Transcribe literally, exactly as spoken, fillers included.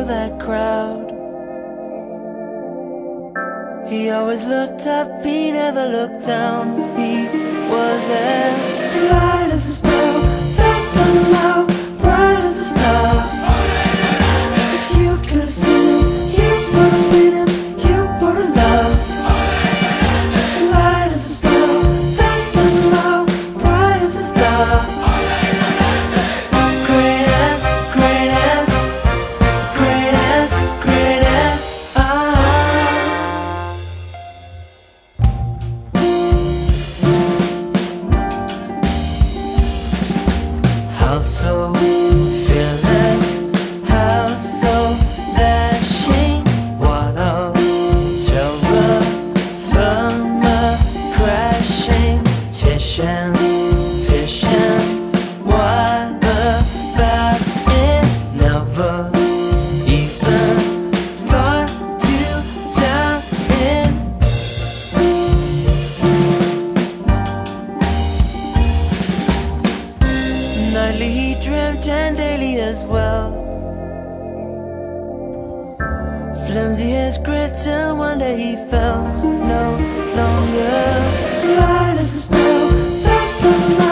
that crowd. He always looked up, he never looked down. He was as light as a spell, fast as a loud, bright as a star. If you could have seen him, you would have been him, you would have loved. Light as a spell, fast as a loud, bright as a star. Great as, great as, great as, great as, ah. How so fearless, how so dashing, what of terror from a crashing titian, vision, what about it? Never even thought to doubt it. Nightly he dreamt and daily as well. Flimsy his grip till one day he fell. No longer light as a spell, fast as a light.